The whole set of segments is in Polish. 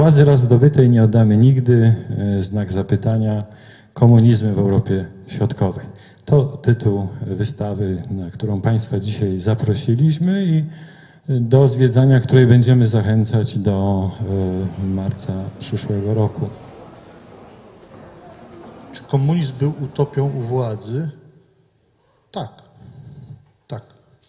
Władzy raz zdobytej nie oddamy nigdy, znak zapytania, komunizmy w Europie Środkowej. To tytuł wystawy, na którą Państwa dzisiaj zaprosiliśmy i do zwiedzania, której będziemy zachęcać do marca przyszłego roku. Czy komunizm był utopią u władzy? Tak, tak.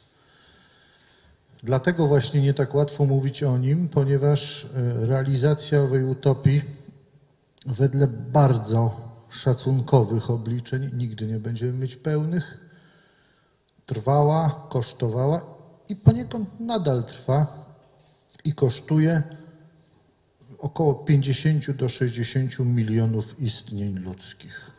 Dlatego właśnie nie tak łatwo mówić o nim, ponieważ realizacja owej utopii wedle bardzo szacunkowych obliczeń, nigdy nie będziemy mieć pełnych, trwała, kosztowała i poniekąd nadal trwa i kosztuje około 50 do 60 milionów istnień ludzkich.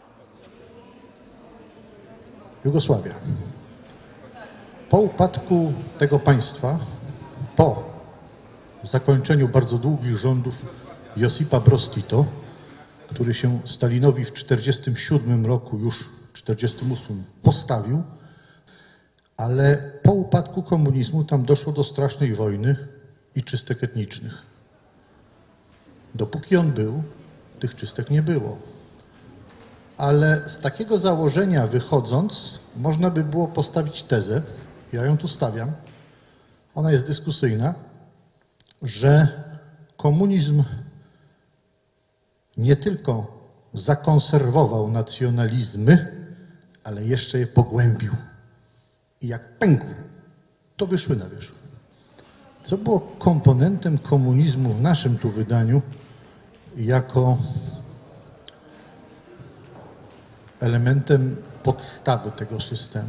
Jugosławia. Po upadku tego państwa, po zakończeniu bardzo długich rządów Josipa Broz Tito, który się Stalinowi w 1947 roku, już w 1948 postawił, ale po upadku komunizmu tam doszło do strasznej wojny i czystek etnicznych. Dopóki on był, tych czystek nie było. Ale z takiego założenia wychodząc, można by było postawić tezę, ja ją tu stawiam, ona jest dyskusyjna, że komunizm nie tylko zakonserwował nacjonalizmy, ale jeszcze je pogłębił. I jak pękł, to wyszły na wierzch. Co było komponentem komunizmu w naszym tu wydaniu jako elementem podstawy tego systemu?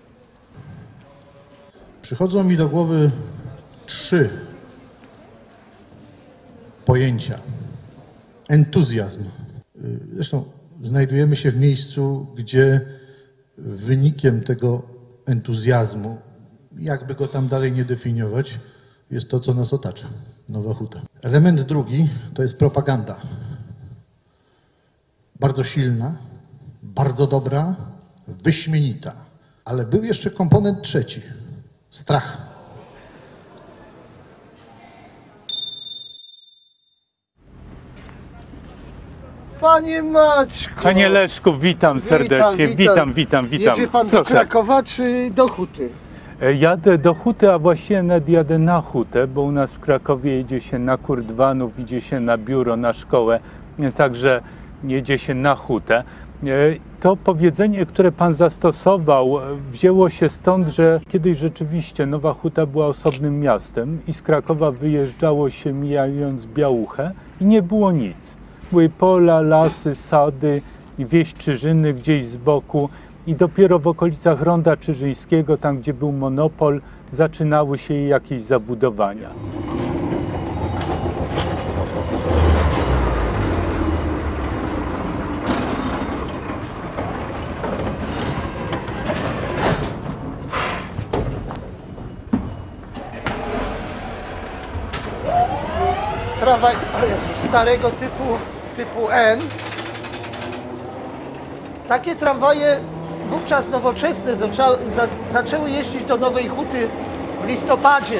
Przychodzą mi do głowy 3 pojęcia. Entuzjazm. Zresztą znajdujemy się w miejscu, gdzie wynikiem tego entuzjazmu, jakby go tam dalej nie definiować, jest to, co nas otacza. Nowa Huta. Element drugi to jest propaganda. Bardzo silna, bardzo dobra, wyśmienita. Ale był jeszcze komponent trzeci. Strach. Panie Maćku! Panie Leszku, witam serdecznie. Witam. Jedzie pan do Krakowa czy do Huty? Jadę do Huty, a właściwie nawet jadę na Hutę, bo u nas w Krakowie jedzie się na Kurdwanów, idzie się na biuro, na szkołę, także jedzie się na Hutę. To powiedzenie, które pan zastosował, wzięło się stąd, że kiedyś rzeczywiście Nowa Huta była osobnym miastem i z Krakowa wyjeżdżało się mijając Białuchę i nie było nic. Były pola, lasy, sady, wieś Czyżyny gdzieś z boku i dopiero w okolicach Ronda Czyżyńskiego, tam gdzie był monopol, zaczynały się jakieś zabudowania. Tramwaj starego typu N. Takie tramwaje wówczas nowoczesne zaczęły jeździć do Nowej Huty w listopadzie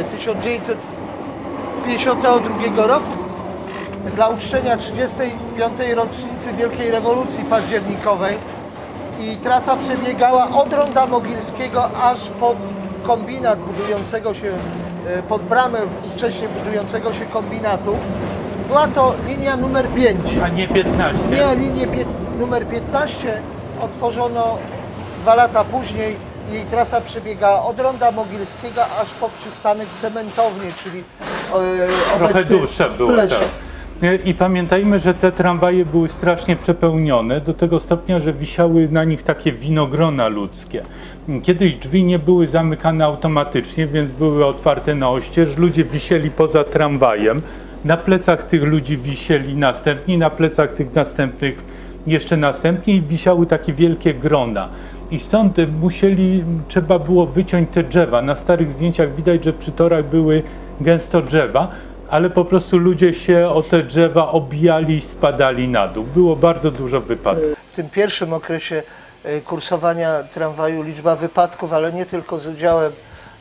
1952 roku dla uczczenia 35. rocznicy Wielkiej Rewolucji Październikowej i trasa przebiegała od Ronda Mogilskiego aż pod kombinat budującego się, pod bramę wcześniej budującego się kombinatu. Była to linia numer 5. A nie 15? Nie, linię numer 15 otworzono 2 lata później. Jej trasa przebiegała od Ronda Mogilskiego aż po przystanek Cementowni, czyli trochę dłuższe było. I pamiętajmy, że te tramwaje były strasznie przepełnione do tego stopnia, że wisiały na nich takie winogrona ludzkie. Kiedyś drzwi nie były zamykane automatycznie, więc były otwarte na oścież. Ludzie wisieli poza tramwajem. Na plecach tych ludzi wisieli następni, na plecach tych następnych jeszcze następni i wisiały takie wielkie grona. I stąd trzeba było wyciąć te drzewa. Na starych zdjęciach widać, że przy torach były gęsto drzewa, ale po prostu ludzie się o te drzewa obijali i spadali na dół. Było bardzo dużo wypadków. W tym pierwszym okresie kursowania tramwaju liczba wypadków, ale nie tylko z udziałem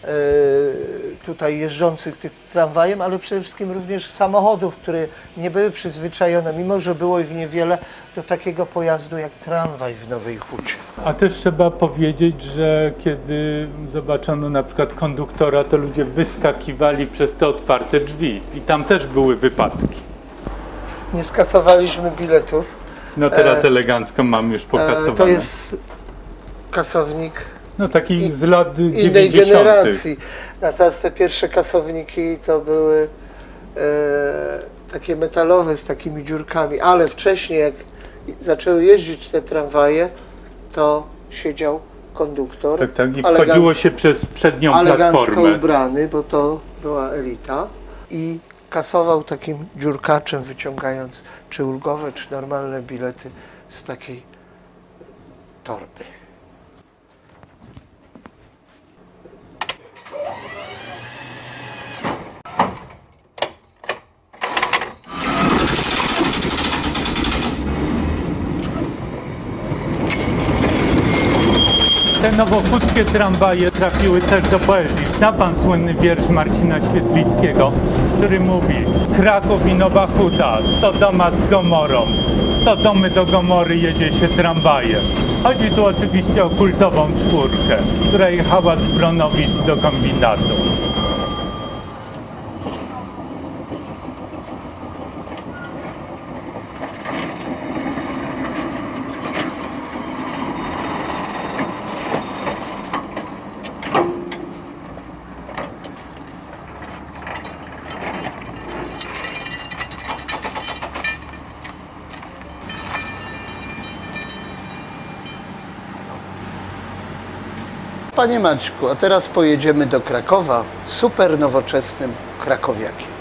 tutaj jeżdżących tym tramwajem, ale przede wszystkim również samochodów, które nie były przyzwyczajone, mimo że było ich niewiele, do takiego pojazdu jak tramwaj w Nowej Hucie. A też trzeba powiedzieć, że kiedy zobaczono na przykład konduktora, to ludzie wyskakiwali przez te otwarte drzwi i tam też były wypadki. Nie skasowaliśmy biletów. No teraz elegancko mam już pokasowane. To jest kasownik no taki z lat innej 90. generacji. Natomiast te pierwsze kasowniki to były takie metalowe z takimi dziurkami, ale wcześniej jak zaczęły jeździć te tramwaje, to siedział konduktor. Tak, tak. I wchodziło się przez przednią platformę. Ubrany, bo to była elita. I kasował takim dziurkaczem, wyciągając czy ulgowe, czy normalne bilety z takiej torby. Te nowochódzkie tramwaje trafiły też do poezji. Zna pan słynny wiersz Marcina Świetlickiego, który mówi: Kraków i Nowa Huta, Sodoma z Gomorą. Z Sodomy do Gomory jedzie się tramwajem. Chodzi tu oczywiście o kultową czwórkę, która jechała z Bronowic do kombinatu. Panie Maćku, a teraz pojedziemy do Krakowa super nowoczesnym krakowiakiem.